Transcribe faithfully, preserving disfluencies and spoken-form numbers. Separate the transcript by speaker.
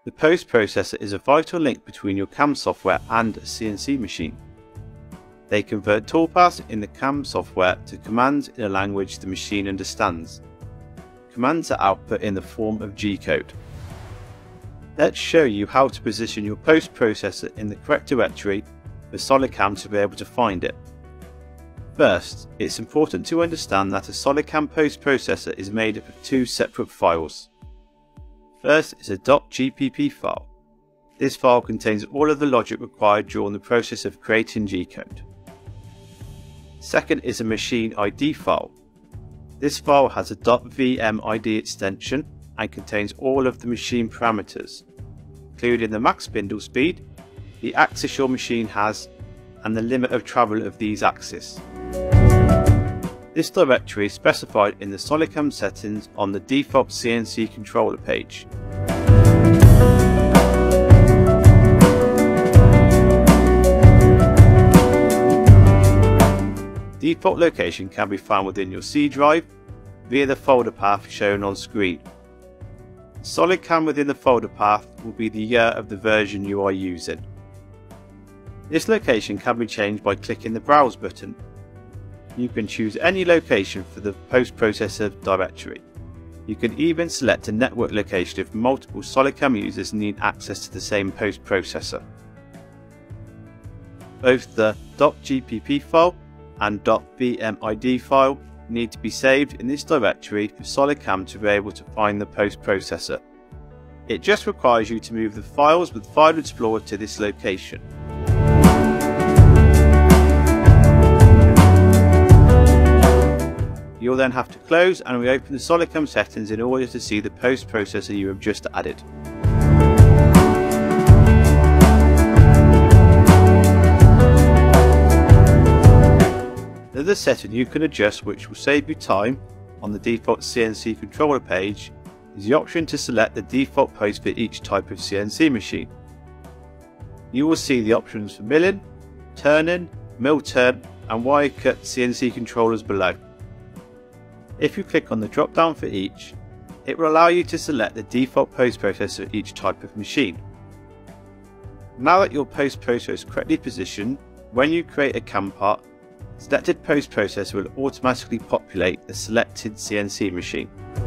Speaker 1: The post processor is a vital link between your C A M software and a C N C machine. They convert toolpaths in the C A M software to commands in a language the machine understands. Commands are output in the form of G-code. Let's show you how to position your post processor in the correct directory for SolidCAM to be able to find it. First, it's important to understand that a SolidCAM post processor is made up of two separate files. First is a .gpp file. This file contains all of the logic required during the process of creating G-code. Second is a machine I D file. This file has a .vmid extension and contains all of the machine parameters, including the max spindle speed, the axis your machine has, and the limit of travel of these axes. This directory is specified in the SolidCAM settings on the default C N C controller page. Default location can be found within your C drive via the folder path shown on screen. SolidCAM within the folder path will be the year of the version you are using. This location can be changed by clicking the Browse button. You can choose any location for the post-processor directory. You can even select a network location if multiple SolidCAM users need access to the same post-processor. Both the .gpp file and .vmid file need to be saved in this directory for SolidCAM to be able to find the post processor. It just requires you to move the files with File Explorer to this location. You'll then have to close and reopen the SolidCAM settings in order to see the post processor you have just added. Another setting you can adjust which will save you time on the default C N C controller page is the option to select the default post for each type of C N C machine. You will see the options for milling, turning, mill turn and wire cut C N C controllers below. If you click on the drop down for each, it will allow you to select the default post processor for each type of machine. Now that your post processor is correctly positioned, when you create a C A M part, selected post processor will automatically populate the selected C N C machine.